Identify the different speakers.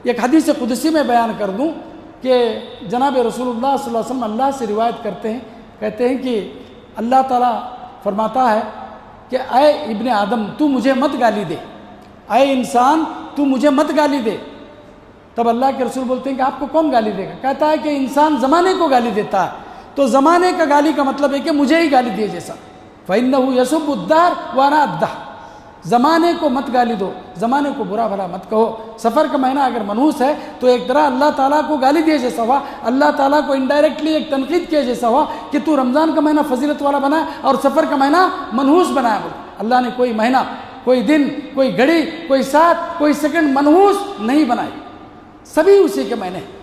Speaker 1: एक हदीस कुदसी में बयान कर दूं कि जनाब रसूलुल्लाह सल्लल्लाहु अलैहि वसल्लम अल्लाह से रिवायत करते हैं, कहते हैं कि अल्लाह ताला फरमाता है कि ऐ इब्ने आदम तू मुझे मत गाली दे, ऐ इंसान तू मुझे मत गाली दे। तब अल्लाह के रसूल बोलते हैं कि आपको कौन गाली देगा? कहता है कि इंसान ज़माने को गाली देता है, तो ज़माने का गाली का मतलब है कि मुझे ही गाली दिए जैसा। फ़इन्नहु यसुब्बुद्दार व अना अद्दाह, ज़माने को मत गाली दो, ज़माने को बुरा भला मत कहो। सफ़र का महीना अगर मनहूस है तो एक तरह अल्लाह ताला को गाली दिए जैसा हुआ, अल्लाह ताला को इनडायरेक्टली एक तनकीद किए जैसा हुआ कि तू रमज़ान का महीना फजीलत वाला बनाए और सफ़र का महीना मनहूस बनाया। अल्लाह ने कोई महीना, कोई दिन, कोई घड़ी, कोई साथ, कोई सेकंड मनहूस नहीं बनाई, सभी उसी के महीने।